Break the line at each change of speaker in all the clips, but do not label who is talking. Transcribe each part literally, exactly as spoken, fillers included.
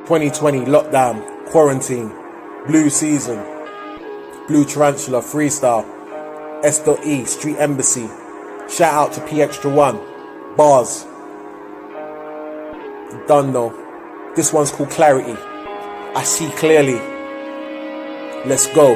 twenty twenty lockdown, quarantine, blue season, blue tarantula, freestyle, S E, Street Embassy. Shout out to P Extra One, bars. Done though. This one's called Clarity. I see clearly. Let's go.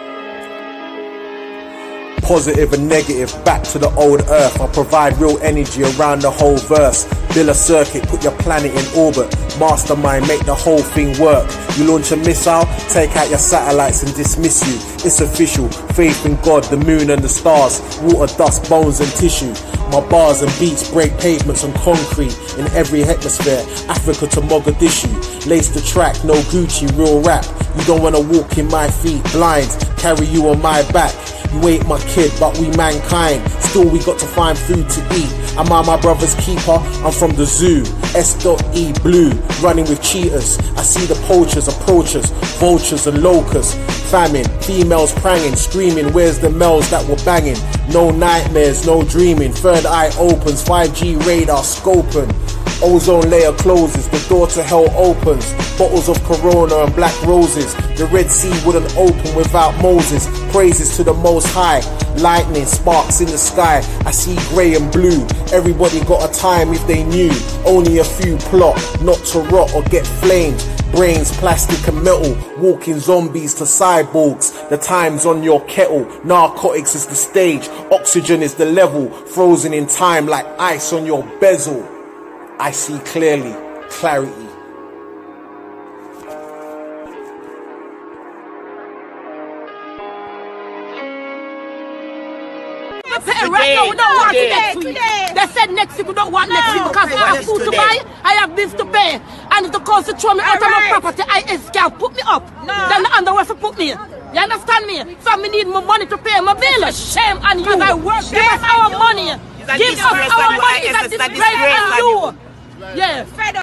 Positive and negative, back to the old earth. I provide real energy around the whole verse. Build a circuit, put your planet in orbit. Mastermind, make the whole thing work. You launch a missile, take out your satellites and dismiss you. It's official, faith in God, the moon and the stars. Water, dust, bones and tissue. My bars and beats break pavements and concrete in every hemisphere. Africa to Mogadishu. Lace the track, no Gucci, real rap. You don't wanna walk in my feet blind. Carry you on my back. You ain't my kid, but we mankind. Still we got to find food to eat. Am I my brother's keeper? I'm from the zoo. S E, blue, running with cheetahs. I see the poachers, approachers, vultures and locusts. Famine, females pranging, screaming, where's the males that were banging? No nightmares, no dreaming. Third eye opens, five G radar scoping. Ozone layer closes, the door to hell opens. Bottles of Corona and black roses. The Red Sea wouldn't open without Moses. Praises to the Most High. Lightning, sparks in the sky. I see grey and blue. Everybody got a time if they knew. Only a few plot, not to rot or get flamed. Brains, plastic and metal. Walking zombies to cyborgs. The time's on your kettle. Narcotics is the stage. Oxygen is the level. Frozen in time like ice on your bezel. I see clearly, clarity.
Right now, we don't want it next week. They said next week we don't want next week because I have food to buy, I have bills to pay, and if the cost to throw me out of my property, I can't put me up. Then the underwear to put me. You understand me? So I need more money to pay my bill. Shame on you. I work. Give us our money. Give us our money. It's a disgrace on you. Yeah.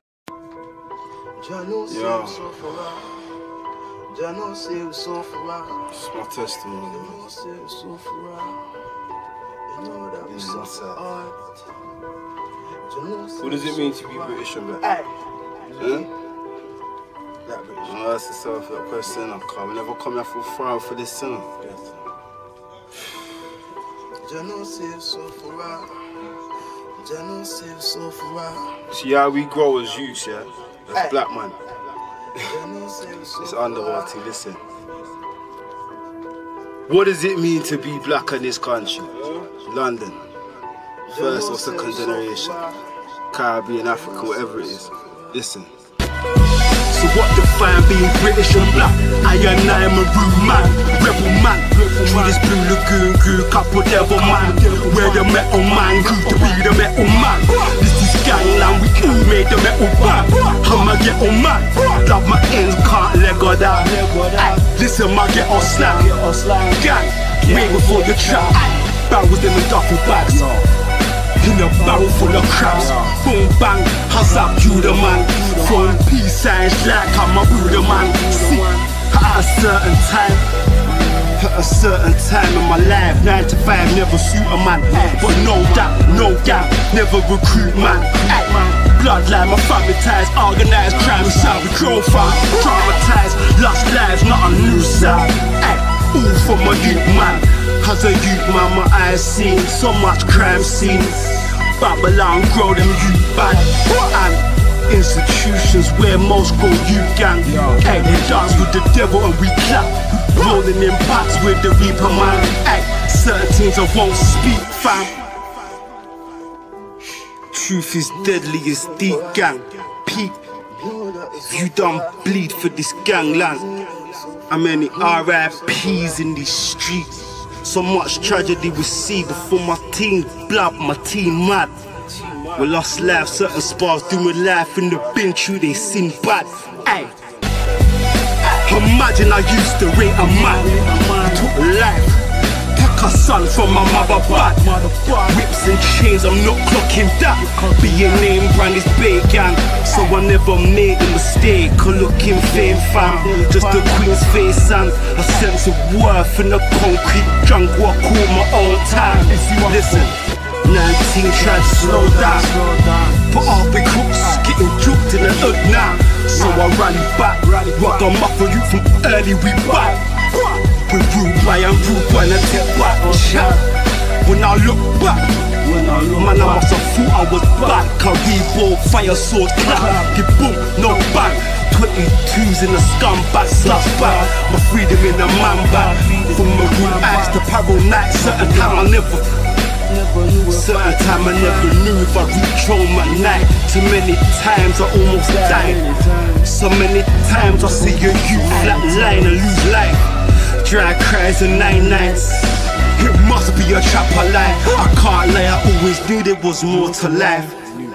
Yo. It's my testimony. What does it mean to be British and black? Huh? Black British. No, that's a self-help question. I can't never come here for frown for this son. See how we grow as youths, yeah? As black man. It's underworld thing, listen. What does it mean to be black in this country? London, first or second generation, Caribbean, Africa, whatever it is. Listen.
So what define being British and black? I and I am a rude man, rebel man. Through this blue lagoon grew couple devil man. Where the metal man grew to be the metal man. This is gangland, we all made the metal band. I'm a ghetto man, love my ends, can't let go down. Listen my ghetto slang, gang, way before the trap. Barrels in the duffel bags, in a barrel full of crabs. Boom bang, hands up you the man. From peace signs like I'm a Buddha man. See, at a certain time, at a certain time in my life, nine to five never suit a man. But no doubt, no doubt, never recruit man. Ay, bloodline, my family ties, organized crime inside we grow from. Traumatized, lost lives, not a new sound. Ay, all for my youth man. As a youth man, my eyes seen so much crime scene. Babylon grow them youth bad. And institutions where most go youth gang. Hey, we dance with the devil and we clap. Rolling in pots with the reaper man. Hey, certain things I won't speak, fam. Truth is deadly, it's deep gang. Peep, you done bleed for this gangland. How many R I Ps in these streets? So much tragedy we see before my team blood, my team mad. We lost life, certain spars doing life in the bin true, they seem bad. Ay. Imagine I used to rate a man, I took life, take a son from my mother bad. Whips and chains, I'm not clocking that. Being named brand is big gang, so I never made a mistake of looking fame fam. Just the queen's face and a sense of worth in the concrete drunk what I call my own time. Listen, nineteen tried to slow down, but all the crooks getting juked in the hood now. so I ran back. Rock a muffin you from early we back. We rude by and rude by and take back. When I look back, man, I must have thought I was back. Caribou, fire sword, clap, get boom, no bang. twenty-twos in the scumbag, slush back. My freedom in the man back. From maroon eyes to paro night, certain time I never Certain time I never knew if I reach home at night. Too many times I almost died. So many times I see a youth flat line and lose life. Dry cries and nine nights. It must be a trap I lie. I can't lie, I always knew there was more to life.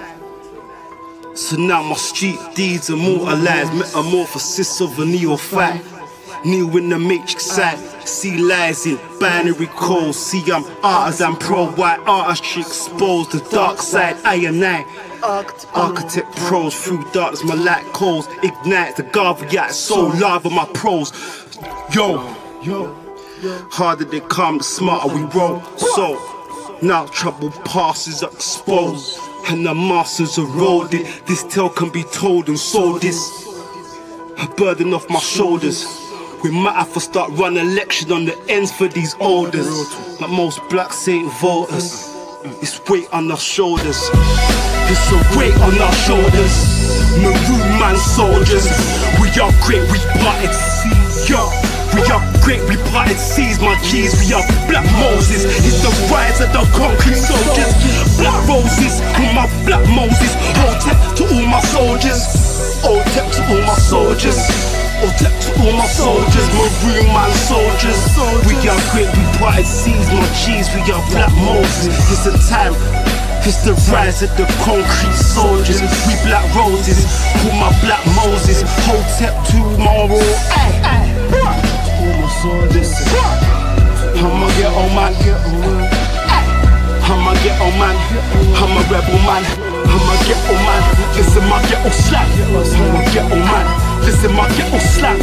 So now my street deeds immortalized. Metamorphosis of a neophyte. New in the matrix side. See lies in binary codes. See I'm artisan pro-white artistry exposed. The dark side, I and I. Architect pros through darkness, my light coals. Ignite the Garveyite soul, lava my pros. Yo, yo. Harder they come, the smarter we roll. So, now trouble passes exposed. And the masters eroded. This tale can be told and sold. This a burden off my shoulders. We might have to start running election on the ends for these orders. Like most blacks ain't voters. It's weight on our shoulders. It's a weight on our shoulders. Maroon man soldiers. We are great, we parted seas. Yo, we are great, we parted seas. My G's, we are Black Moses. It's the rise of the concrete soldiers. Black roses, with my Black Moses. Hotep to all my soldiers. Hotep to all my soldiers. Hotep to all my soldiers. Maroon man soldiers. We are great, we parted seas. My G's, we are Black Moses. It's the time. It's the rise of the concrete soldiers. We Black Roses, with my Black Moses. Hotep tomorrow. Ay, ay. Listen, I'm a ghetto man. I'm a ghetto man. I'm a rebel man. I'm a ghetto man. Listen, my ghetto slap. I'm a ghetto man. Listen, my ghetto slap.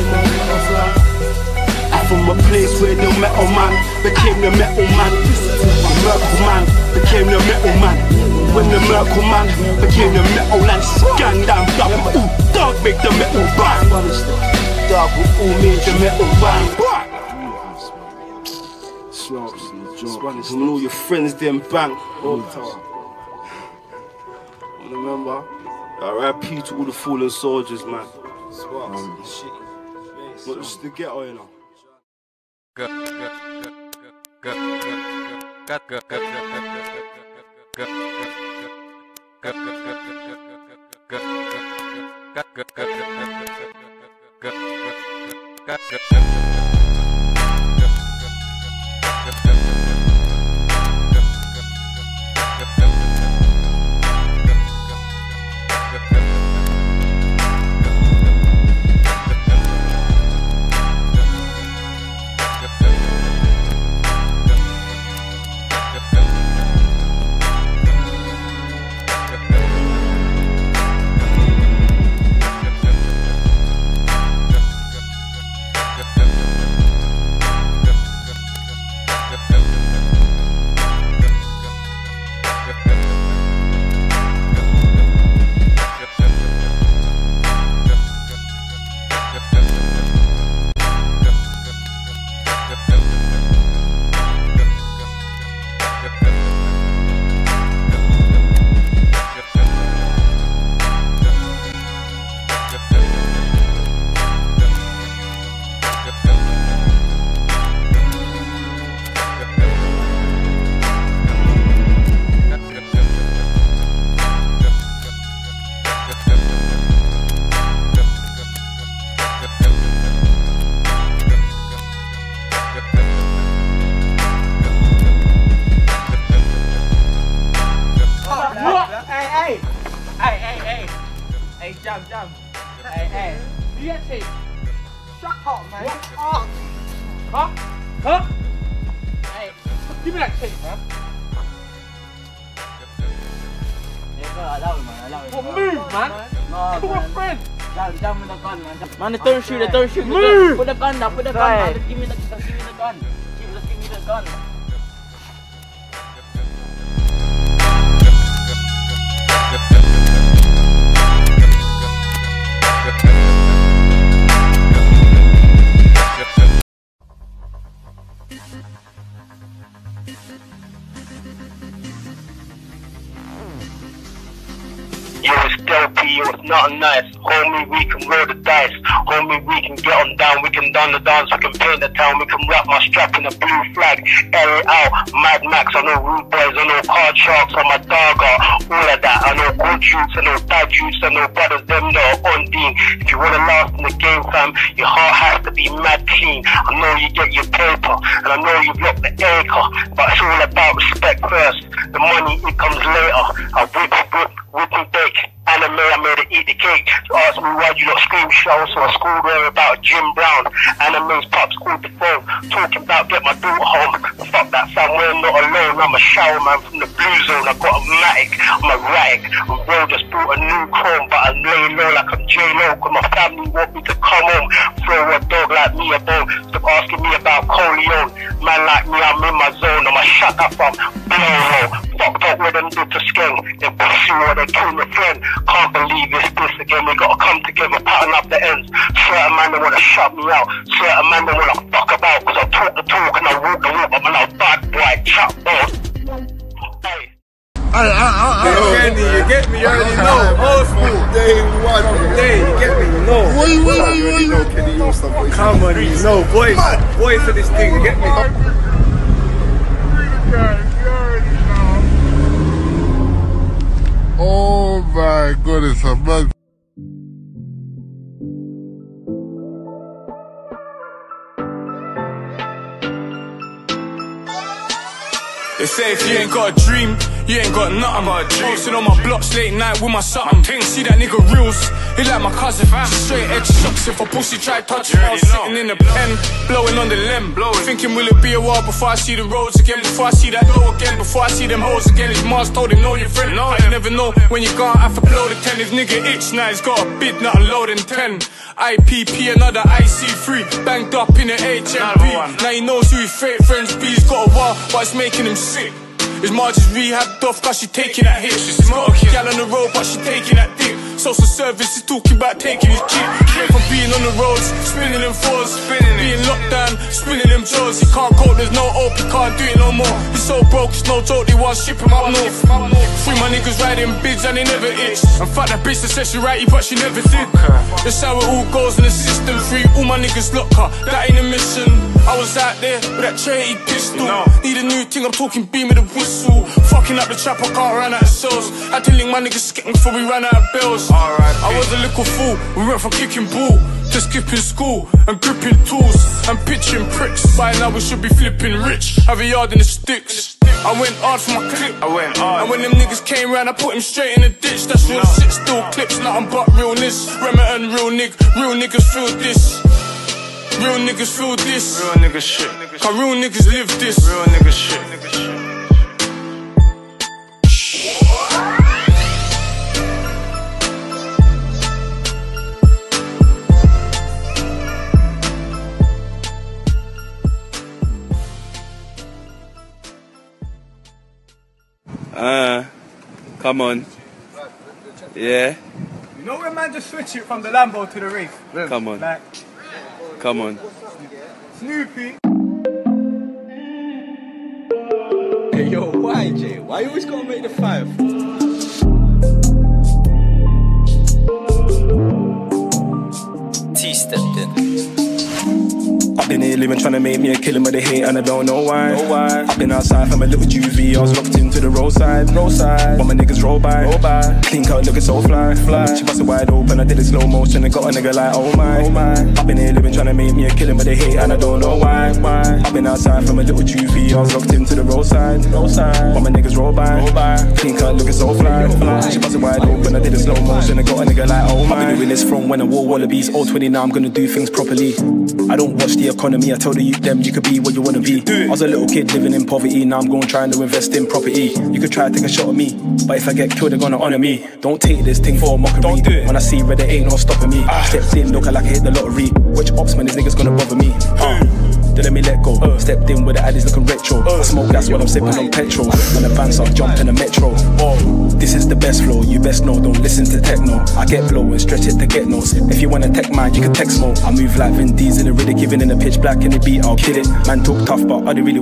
I'm from a place where the metal man became the metal man. The Merkle man became the metal man. When the Merkle man became the metal land, gang down, dog, ooh, dog make the metal bang. Dog will all make the metal bang. Slaps and jokes. And all your friends them bang. Remember? R I P to all the fallen soldiers, man. Um, Not just the ghetto, you know.
Man, the third shoot, the third shoot. Move! Put the gun down, put the gun down. Give me the, give me the gun. Give me the, give me the gun.
it's nothing nice. Homie, we can roll the dice. Homie, we can get on down. We can down the dance. We can paint the town. We can wrap my strap in a blue flag. Air it out. Mad Max. I know rude boys. I know card sharks. I'm a dogger. All of that. I know good youths. I know bad youths. I know brothers. Them that are on dean. If you want to last in the game, fam, your heart has to be mad clean. I know you get your paper. And I know you've locked the acre. But it's all about respect first. The money, it comes later. I whip, whip, whip and bake. Anime, I made her eat the cake. She asked me why you lot scream show, so I schooled her about Jim Brown. Anime's pops called the phone, talking about get my daughter home. Fuck that fam, we're not alone. I'm a shower man from the blue zone. I got a matic, I'm a ratic. And bro just bought a new chrome, but I'm laying low like I'm J-Lo. Cause my family want me to come home. Throw a dog like me a bone. Stop asking me about Coleon. Man like me, I'm in my zone. I'm a shut up from blow. Fucked up with them did to skeng. They pussy or they kill my friend. Can't believe it's this again. We gotta come together, pattern up the ends. Certain man they wanna shut me out. Certain man they wanna fuck about. Cause I talk the talk and I walk the walk. I'm a bad boy, chop boss. Hey.
I, I, I, I,
Kenny, you get me, you already know. Old school.
Day one.
Day, you get me, you know.
Wait, wait, wait, wait.
know Kenny Yosta, boy. Come on, you know, boys. Boys for this thing, you get me.
Oh my goodness, I'm not.
They say if you ain't got a dream, you ain't got nothing. Posting on my blocks late night with my something. See that nigga reels, he like my cousin. Straight edge shots if a pussy try touching. I was sitting in the pen, blowing on the limb. Thinking will it be a while before I see the roads again, before I see that door again, before I see them hoes again. His Mars told him know your friend. No, you never know when you can't have to blow the ten. His nigga itch now, he's got a bid, not a load in ten. I P P, another I C three, banked up in the H M P. Now he knows who his fake friends be. He's got a while, but it's making him sick. His Marge is rehabbed off cause she taking that hit. She's got a gal on the road but she taking that dick. Social service is talking about taking his chick. Went from being on the roads, spinning them fours, spinning being locked down, spinning them jaws. He can't cope, there's no hope, he can't do it no more. He's so broke, it's no joke, they want to ship him up north. Three my niggas riding bids and they never itch. And fuck that bitch that said she righty but she never did. That's how it all goes in the system. Free all my niggas lock her, that ain't a mission. I was out there with that charity pistol. Need a new thing, I'm talking beam with a whistle. Fucking up the trap, I can't run out of cells. Had to link my niggas skitting before we ran out of bills. I was a little fool, we went from kicking ball to skipping school and gripping tools and pitching pricks. By now we should be flipping rich, have a yard in the sticks. I went hard for my clip, I went hard. And when them niggas came round, I put them straight in the ditch. That's real shit, still clips, nothing but realness. Remington, real nigg, real niggas feel this. Real niggas feel this.
Real niggas shit.
Cause real niggas live this.
Real niggas shit.
Uh, come on. Yeah.
You know when man just switch it from the Lambo to the Wraith?
Come on.
Like,
come on.
Snoopy.
Hey yo, why Jay? Why you always gonna make the five?
T stepped in.
I've been here living trying to make me a killing but they hate and I don't know why. Know why. I've been outside from a little juvie, I was locked into the roadside. Roadside. While my niggas roll by. Roll by. Clean cut looking so fly. Fly. She busted wide open, I did it slow motion and got a nigga like oh my. Oh my. I've been here living trying to make me a killing but they hate and I don't know why. Why. I've been outside from a little juvie, I was locked into the roadside. Roadside. While my niggas roll by. Roll by. Clean cut looking so fly. Fly. She busted wide open, I did it slow motion and got a nigga like oh my. I've been doing this from when I wore wallabies. Old twenty now I'm gonna do things properly. I don't watch the economy, I tell the youth them you could be what you wanna be. I was a little kid living in poverty, now I'm going trying to invest in property. You could try to take a shot at me, but if I get killed they're gonna honour me. Don't take this thing for a mockery. Don't do it. When I see red there ain't no stopping me. ah. Stepped in looking like I hit the lottery. Which ops man, these niggas gonna bother me? uh. They let me let go. uh. Stepped in with the addies looking retro. uh. I smoke, that's what I'm sipping on petrol. When the fans start jumping the metro. oh. This is the best flow, you best know, don't listen to techno. I get blow and stretch it to get notes. If you want a tech man, you can text mo. I move like Vin Diesel in the Riddick, even in the pitch black in the beat, I'll kill it. Man talk tough, but are they really with it?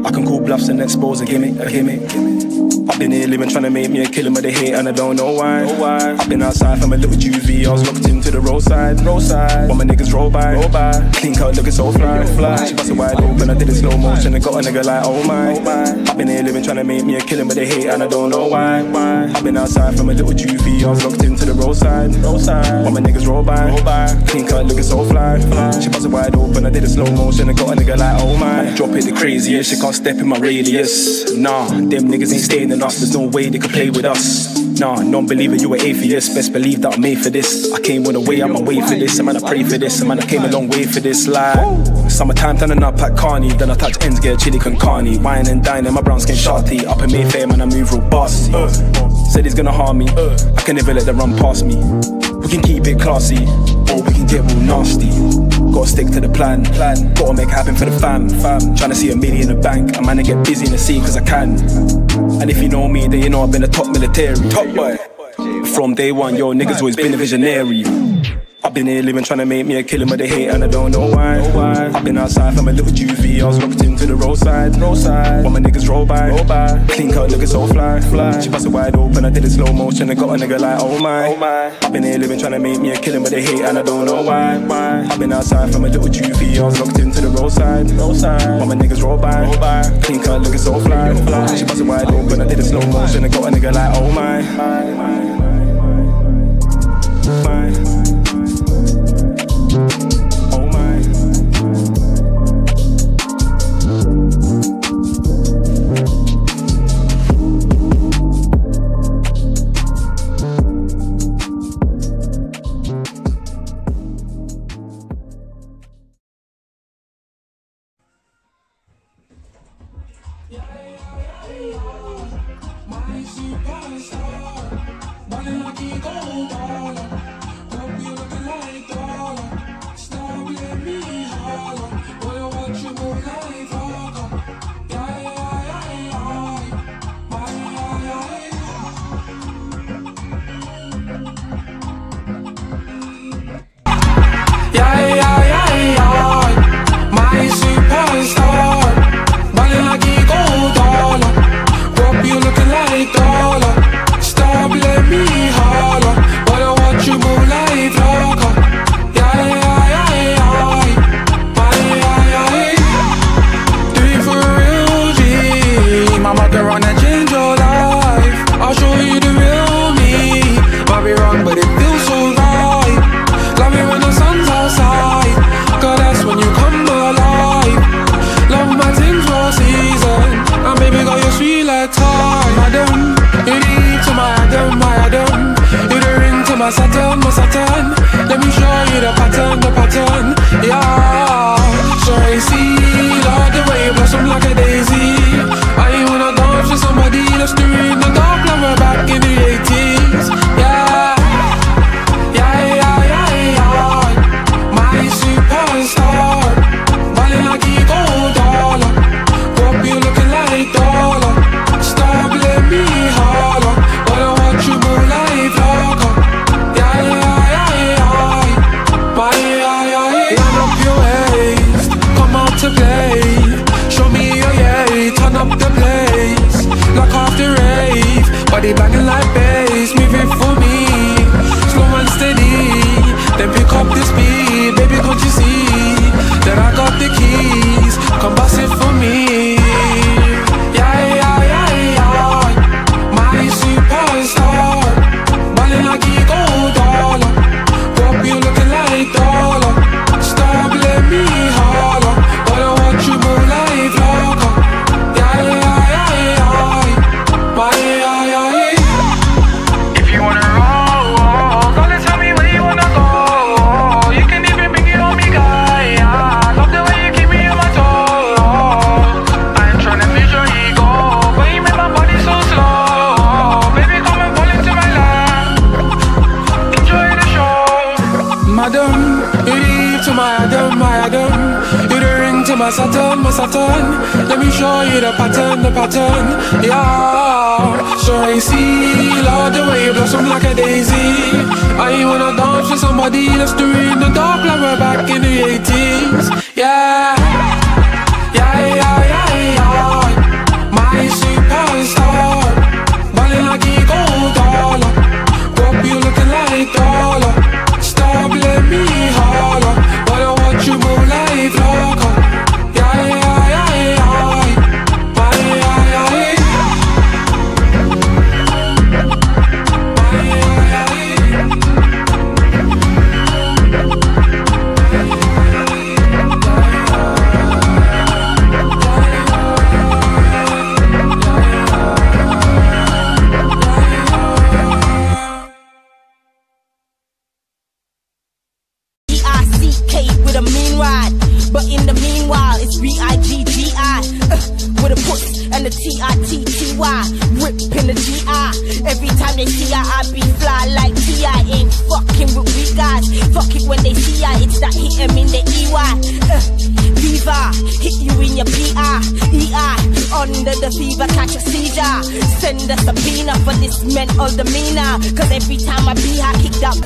I can call bluffs and expose a gimmick, a gimmick. I've been here living trying to make me a killer, but they hate and I don't know why. I've been outside from a little juvie, I was locked into the roadside. Roadside. While my niggas roll by, roll by. Clean cut looking so fly, fly. She busted wide open, I did it slow motion and got a nigga like oh my. I've been here living trying to make me a killer, but they hate and I don't know why. Why? I've been outside from a little juvie, I was locked into the roadside. Roadside. While my niggas roll by, roll by. Clean cut looking so fly, fly. She busted wide open, I did it slow motion and got a nigga like oh my. Drop it the craziest, she can't step in my radius. Nah, them niggas ain't staying in us, there's no way they could play with us. Nah, non-believer, you an atheist. Best believe that I'm made for this. I came on the way, I'm a way for this. Man, I pray for this. Man, I came a long way for this. Like summertime, turning up at Carney. Then I touch ends, get a chili con carne. Wine and dine, my brown skin sharty. Up in Mayfair, man, I move real bossy. Uh, said he's gonna harm me. Uh, I can never let them run past me. We can keep it classy, or we can get real nasty. Gotta stick to the plan, plan. Gotta make it happen for the fam, fam. Tryna see a million in the bank. I'm gonna get busy in the scene cause I can. And if you know me, then you know I've been a top military. Top boy. From day one, yo, niggas always been a visionary. I've been here living trying to make me a killer, but they hate and I don't know why. I've been outside from a little juvie, I was locked into the roadside. Roadside. While my niggas roll by, roll by. Clean cut looking so fly, fly. She busted wide open, I did it slow motion and got a nigga like oh my. I've been here living trying to make me a killer, but they hate and I don't know why. I've been outside from a little juvie, I was locked into the roadside. Roadside. While my niggas roll by, roll by. Clean cut looking so fly, fly. She busted wide open, I did it slow motion and got a nigga like oh my. My.
my Saturn, my Saturn. Let me show you the pattern, the pattern. Yeah, so I see Lord the way you blossom like a daisy. I wanna dance with somebody that's doing the dark lover back in the eighties. Yeah, yeah, yeah, yeah, yeah. My superstar, balling like a gold dollar. Hope you looking like dollar. Stop, let me holler. But I want you more like local. Yeah, yeah, yeah, yeah. My, yeah, yeah, yeah. Line up your waist, come out to play. Show me your yay, turn up the place. Lock off the rave, body banging like bass. Move it for me, slow and steady. Then pick up the speed, baby, can't you see that I got the keys? Come bust it for me. Yeah, yeah, yeah, yeah. My superstar, balling like a gold dollar. Hope you looking like dollar. Stop, let me holler. But I want you more like local. Yeah, yeah, yeah, yeah. My, yeah, yeah, yeah. If you wanna roll, call and tell me where you wanna go. You can even bring it on me, guy. Yeah, love the way you keep me on my toes. I ain't tryna meet your ego, but you make my body so slow. Baby, come and fall into my lap. Enjoy the show. Madam, you lead to my Adam, my Adam. You the ring to my Saturn, my Saturn. Let me show you the pattern, the pattern. Yeah, so I see Lord the way you blossom like a daisy. I wanna dance with somebody that's doing the dark like we're back in the eighties. Yeah, yeah, yeah, yeah, yeah.
K with a mean ride. But in the meanwhile, it's B I G G I uh, with a puss and a T I T T Y. Rip in the G I. Every time they see I, I be fly like T I. Ain't fucking with weak guys. Fuck it when they see I. It's that hit 'em in the E Y. Uh, Viva, hit you in your P I. E I, under the fever, catch a seizure. Send a subpoena for this mental demeanor. Cause every time I be I kicked up.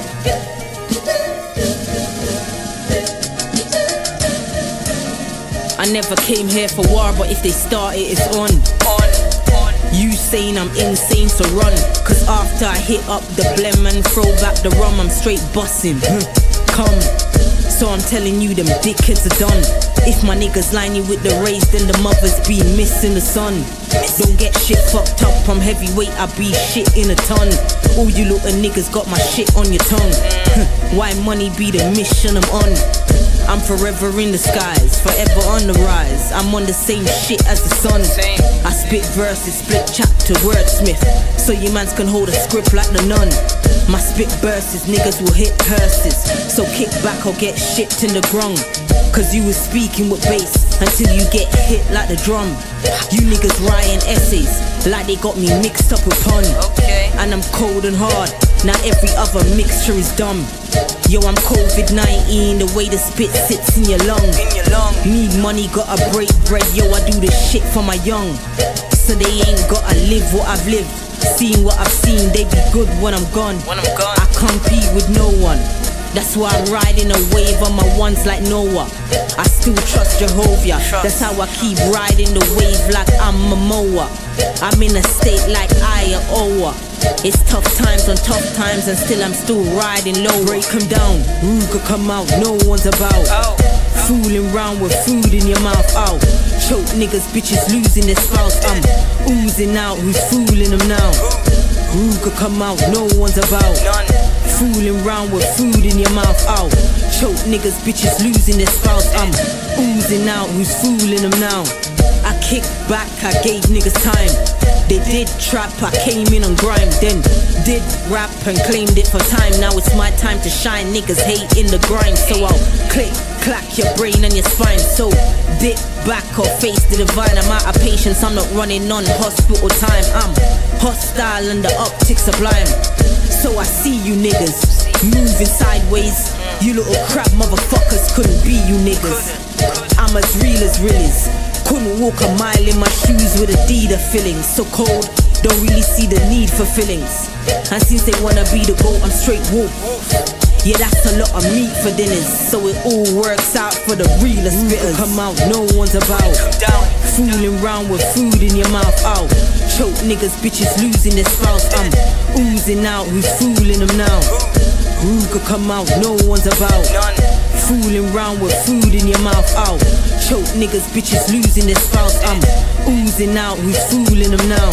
I never came here for war, but if they start it, it's on. on, on. You saying I'm insane, so run. Cause after I hit up the blem and throw back the rum, I'm straight bussin'. Come. So I'm telling you, them dickheads are done. If my niggas line you with the race, then the mother's been missing the sun. Don't get shit fucked up, I'm heavyweight, I be shit in a ton. All you little niggas got my shit on your tongue. Why money be the mission I'm on? I'm forever in the skies, forever on the rise. I'm on the same shit as the sun. I spit verses, split chapter, wordsmith, so you mans can hold a script like the nun. My spit bursts, niggas will hit hearses, so kick back or get shit in the grung. Cause you was speaking with bass until you get hit like the drum. You niggas writing essays like they got me mixed up with pun. Okay. And I'm cold and hard, now every other mixture is dumb. Yo, I'm COVID nineteen, the way the spit sits in your lung. In your lung. Need money, gotta break bread, yo, I do this shit for my young. So they ain't gotta live what I've lived. Seeing what I've seen, they be good when I'm gone. When I'm gone. I compete with no one. That's why I'm riding a wave on my ones like Noah. I still trust Jehovah. That's how I keep riding the wave like I'm a mower. I'm in a state like Iowa. It's tough times on tough times and still I'm still riding low. Break 'em down, who could come out, no one's about. Fooling round with food in your mouth, out. Choke niggas, bitches losing their spouse. I'm oozing out, who's fooling them now? Who could come out, no one's about. Fooling round with food in your mouth, out. Choke niggas, bitches losing their spouse. I'm oozing out, who's fooling them now? I kicked back, I gave niggas time. They did trap, I came in on grime. Then did rap and claimed it for time. Now it's my time to shine, niggas hate in the grind. So I'll click, clack your brain and your spine. So dip back or face the divine. I'm out of patience, I'm not running on hospital time. I'm hostile and the optics sublime. So I see you niggas moving sideways. You little crap motherfuckers couldn't be you niggas. I'm as real as real is. Couldn't walk a mile in my shoes with Adidas fillings. So cold, don't really see the need for fillings. And since they wanna be the GOAT, I'm straight wolf. Yeah, that's a lot of meat for dinners. So it all works out for the realest spitters. Come out, no one's about. Fooling round with food in your mouth, out. Choke niggas, bitches losing their spouse. I'm oozing out, who's fooling them now? Who could come out, no one's about. Fooling round with food in your mouth, out. Choke niggas, bitches losing their spouse. I'm oozing out, who's fooling them now?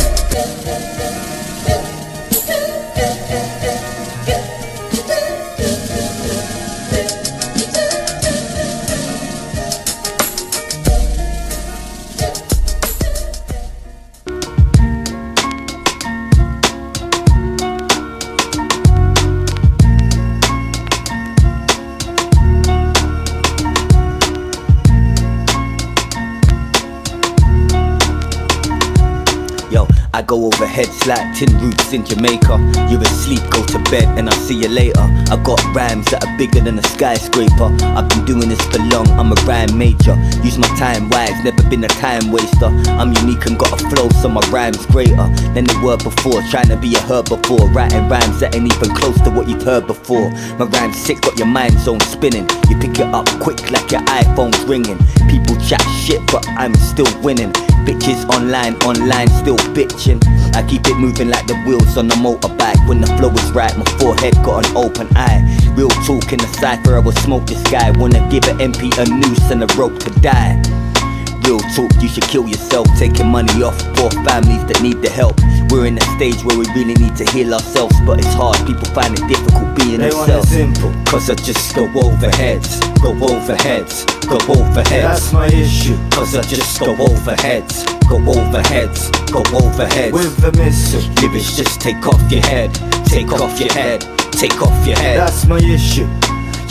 I go over heads like tin roofs in Jamaica. You're asleep, go to bed and I'll see you later. I got rhymes that are bigger than a skyscraper. I've been doing this for long, I'm a rhyme major. Use my time wise, never been a time waster. I'm unique and got a flow so my rhyme's greater than they were before. Trying to be a herbivore, writing rhymes that ain't even close to what you've heard before. My rhyme's sick, got your mind zone spinning. You pick it up quick like your iPhone's ringing. People chat shit but I'm still winning. Bitches online, online still bitching. I keep it moving like the wheels on a motorbike. When the flow is right, my forehead got an open eye. Real talk in the cypher, I will smoke this guy. Wanna give an M P a noose and a rope to die. Real talk, you should kill yourself. Taking money off poor families that need the help. We're in a stage where we really need to heal ourselves, but it's hard, people find it difficult being They themselves. want it simple, cause I just go over heads, go over heads, go over heads. That's my issue, cause I just go over heads, go over heads, go over heads. With the missile, lyrics just take off your head, take off your head, take off your head. That's my issue.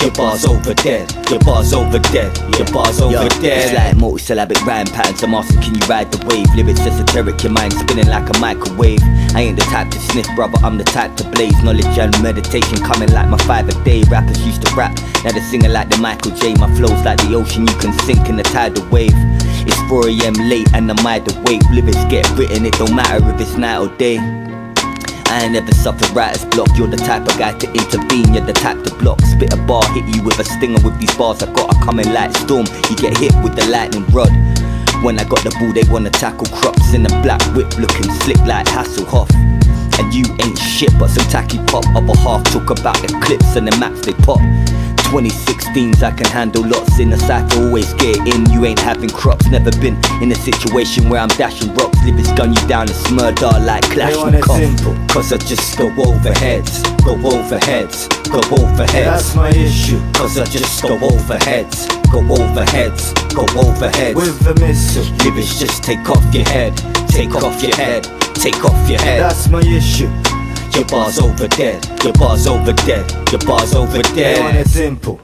Your bar's over dead, your bar's over dead, your bar's over
Yo,
dead.
It's like multi-syllabic rhyme patterns. I'm asking, can you ride the wave? Lyrics esoteric, your mind spinning like a microwave. I ain't the type to sniff, brother, I'm the type to blaze. Knowledge and meditation coming like my five a day. Rappers used to rap, now they're singing like the Michael J. My flow's like the ocean, you can sink in the tidal wave. It's four A M late and I'm wide awake. Lyrics get written, it don't matter if it's night or day. I ain't never suffered writer's block. You're the type of guy to intervene, you're the type to block. Spit a bar, hit you with a stinger. With these bars I got, I come in like storm. You get hit with the lightning rod. When I got the ball, they wanna tackle crops. In a black whip looking slick like Hasselhoff. And you ain't shit but some tacky pop. Other half talk about the clips and the maps they pop. twenty sixteens, I can handle lots. In the cypher, always get in. You ain't having crops. Never been in a situation where I'm dashing rocks. Lyrics gun you down and murder like Clash and Cough. Cause I just go over heads, go over heads, go over heads.
That's my issue.
Cause I just go over heads, go over heads, go over heads.
With the missile.
Lyrics just take off your head, take off your head, take off your head.
That's my issue.
Your bar's over dead, your bar's over dead, your bar's over dead.
On it's simple.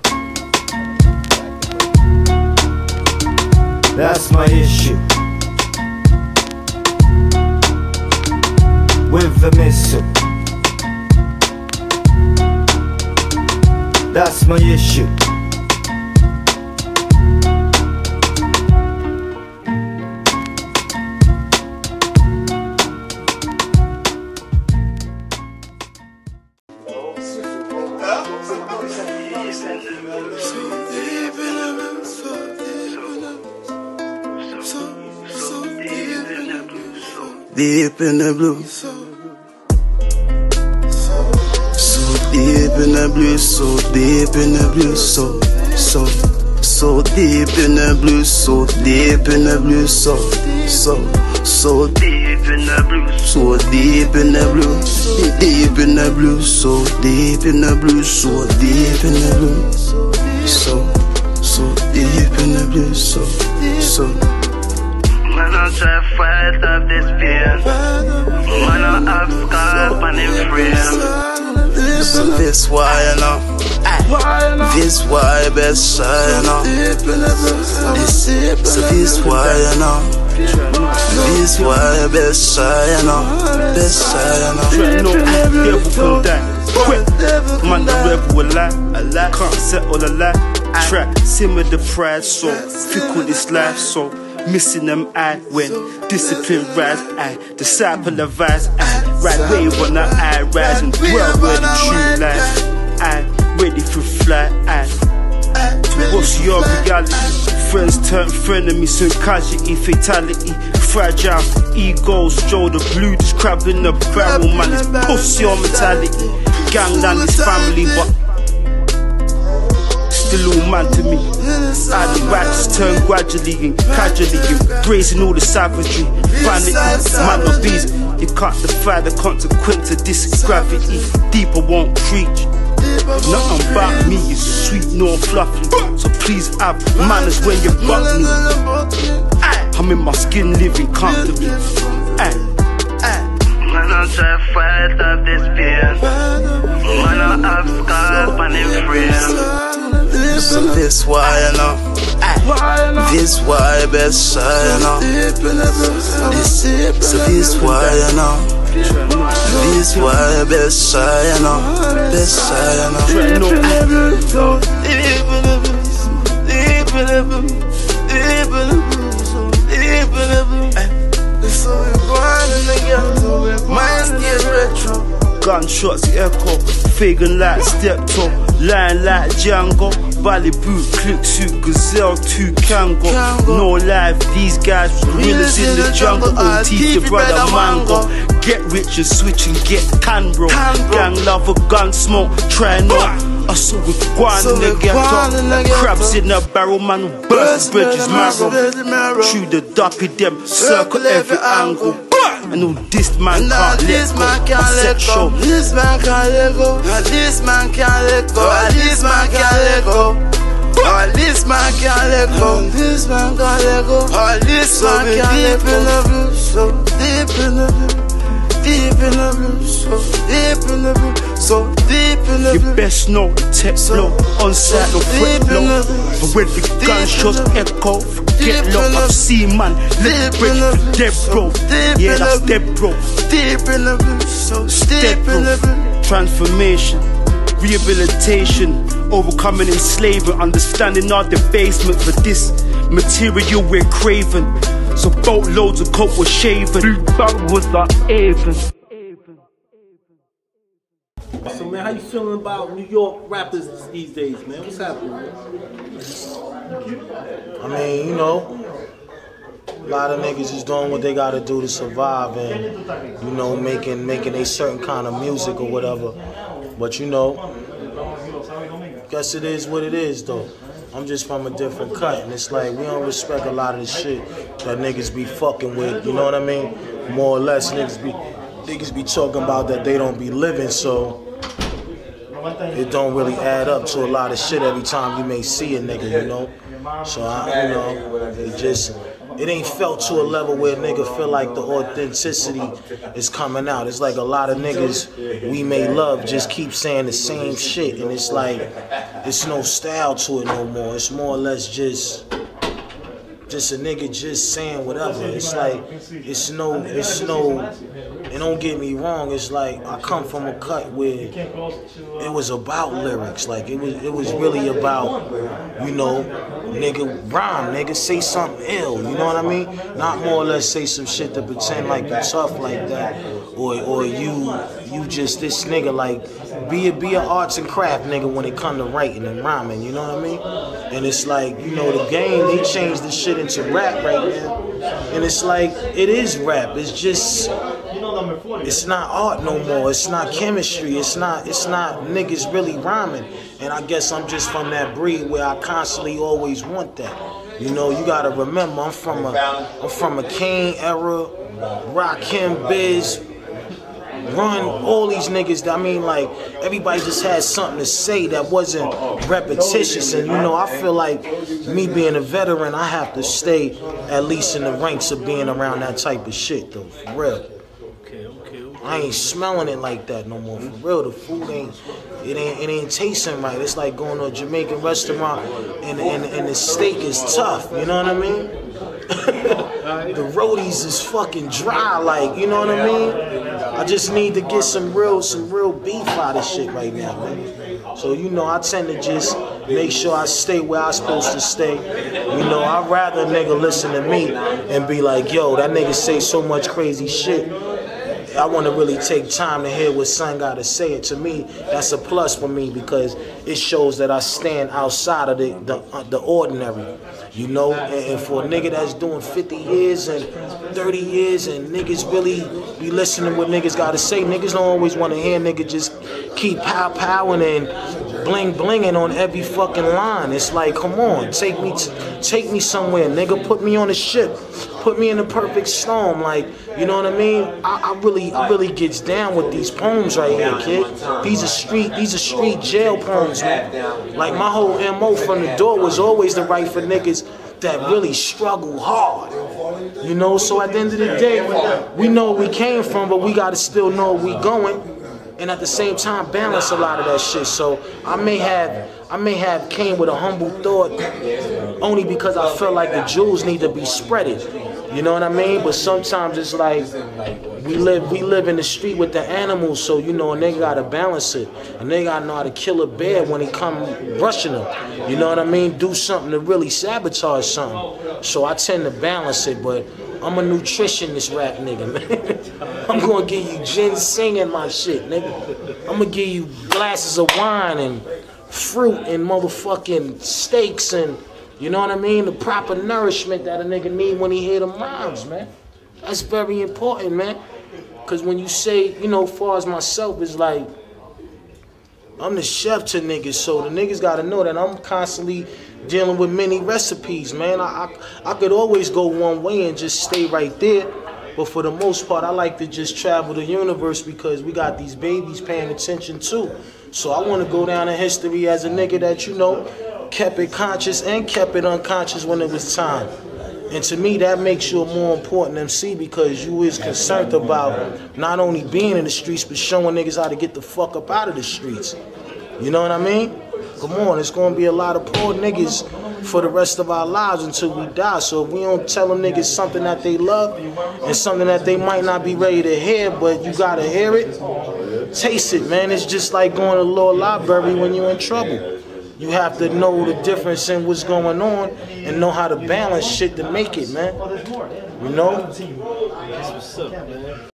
That's my issue. With the missile. That's my issue.
Deep in the blue, so deep in the blue, so deep in the blue, so so so deep in the blue, so deep in the blue, so so so deep in the blue, so deep in the blue, deep in the blue, so deep in the blue, so deep in the blue, so so deep in the blue, so so. Man, I try to fight up this pain. Man, I have scars on him frame. So this why you know. This why you best shine now. This, so this why you know. This why you best shine now. Best shine now.
No devil can die. Quick, man, the rebel will lie. Can't settle a lie. Track, simmer the pride, so fickle this life, so. Missing them eye when discipline rise, I disciple advise, I ride wave on the eye rising, well where the true life, I ready for fly, I what's your reality? Friends turn frenemies, some casualty, fatality, fragile egos, Joe the blue, this crab in the barrel, man, it's pussy on mentality, gangland is family, but still all man to me. I the righteous turn gradually and casually, embracing all the savagery, vanity, man of bees. You can't defy the consequence of this gravity. Deeper won't preach. Nothing about me is sweet nor fluffy. So please have manners when you buck me. I'm in my skin living comfortably.
Man, I try to fight up this pain. Man, I have scars on him frame. So this why you know. This why you best shine now. This, so this why you know. This why you best shine now. Best shine now. Deep in the blue, so deep in the blue, so deep in the blue, deep in the blue, so deep in the blue. So we're going in the ghetto, mind get retro.
Gunshots echo, Fagan like Stepto, lying like Django, Valley boot, click suit, gazelle, two Kango. No life, these guys realers in the jungle. Oh, teach your brother mango. Get rich and switch and get can, bro. Gang lover, gun smoke, try no. I saw with guan in the ghetto, crabs in the barrel, man, burst bridges marrow. Through the duppy, them circle every angle. And all this man can't let go. I set show.
This man can't let go. This man can't let go. This man can't let go. Oh, this man can't let go. This man can't let go. Oh, this man can't let go. So deep in the blue, so deep in the blue, so deep in the blue, so so deep in the
You
blue.
best know the tech blow, on site no threat blow. But when the gunshots echo, forget love. I've seen man, let break for dead bro. Yeah, that's dead bro.
Deep in the blue, so deep in the blue.
Transformation, rehabilitation, overcoming enslavement, understanding our debasement. For this material we're craving, so boatloads of coke were shaven. Blue bug was our haven.
So man, how you feeling about New York rappers these days, man? What's happening, man?
I mean, you know, a lot of niggas is doing what they gotta do to survive and, you know, making making a certain kind of music or whatever. But you know, guess it is what it is though. I'm just from a different cut, and it's like we don't respect a lot of the shit that niggas be fucking with, you know what I mean? More or less niggas be niggas be talking about that they don't be living, so it don't really add up to a lot of shit every time you may see a nigga, you know? So I, you know, it just, it ain't felt to a level where a nigga feel like the authenticity is coming out. It's like a lot of niggas we may love just keep saying the same shit, and it's like, it's no style to it no more. It's more or less just, just a nigga just saying whatever. It's like, it's no, it's no, and don't get me wrong, it's like I come from a cut where it was about lyrics. Like it was it was really about, you know, nigga rhyme, nigga say something ill, you know what I mean? Not more or less say some shit to pretend like you tough like that. Or or you you just this nigga, like be a be an arts and craft nigga when it come to writing and rhyming, you know what I mean? And it's like, you know, the game, they changed the shit into rap right now. And it's like, it is rap. It's just, it's not art no more. It's not chemistry. It's not, it's not niggas really rhyming. And I guess I'm just from that breed where I constantly always want that. You know, you gotta remember, I'm from a, I'm from a Kane era, Rakim, Biz, Run, all these niggas. I mean, like, everybody just had something to say that wasn't repetitious. And, you know, I feel like me being a veteran, I have to stay at least in the ranks of being around that type of shit, though, for real. I ain't smelling it like that no more, for real. The food ain't, it ain't, it ain't tasting right. It's like going to a Jamaican restaurant and, and, and the steak is tough, you know what I mean? The roadies is fucking dry, like, you know what I mean? I just need to get some real, some real beef out of shit right now, man. So, you know, I tend to just make sure I stay where I'm supposed to stay. You know, I'd rather a nigga listen to me and be like, yo, that nigga say so much crazy shit. I want to really take time to hear what son got to say. And to me, that's a plus for me because it shows that I stand outside of the the, uh, the ordinary, you know. And, and for a nigga that's doing fifty years and thirty years and niggas really be listening to what niggas got to say, niggas don't always want to hear nigga just keep pow powing and bling blinging on every fucking line. It's like, come on, take me t take me somewhere, nigga. Put me on a ship. Put me in the perfect storm, like, you know what I mean? I, I really, I really gets down with these poems right here, kid. These are street, these are street jail poems, man. Like my whole M O from the door was always to write for niggas that really struggle hard, you know. So at the end of the day, we know where we came from, but we gotta still know where we going, and at the same time balance a lot of that shit. So I may have, I may have came with a humble thought, only because I felt like the jewels need to be spreaded. You know what I mean? But sometimes it's like we live we live in the street with the animals, so you know a nigga gotta balance it. A nigga gotta know how to kill a bear when he come brushing him. You know what I mean? Do something to really sabotage something. So I tend to balance it, but I'm a nutritionist rap nigga, man. I'm gonna give you ginseng in my shit, nigga. I'm gonna give you glasses of wine and fruit and motherfucking steaks and, you know what I mean? The proper nourishment that a nigga need when he hear them rhymes, man. That's very important, man. Cause when you say, you know, far as myself, it's like, I'm the chef to niggas, so the niggas gotta know that I'm constantly dealing with many recipes, man. I, I, I could always go one way and just stay right there. But for the most part, I like to just travel the universe because we got these babies paying attention too. So I want to go down in history as a nigga that, you know, kept it conscious and kept it unconscious when it was time. And to me, that makes you a more important M C because you is concerned about not only being in the streets, but showing niggas how to get the fuck up out of the streets. You know what I mean? Come on, it's gonna be a lot of poor niggas for the rest of our lives until we die. So if we don't tell them niggas something that they love and something that they might not be ready to hear, but you gotta hear it, taste it, man. It's just like going to the law library when you're in trouble. You have to know the difference in what's going on and know how to balance shit to make it, man. You know?
That's what's up, man.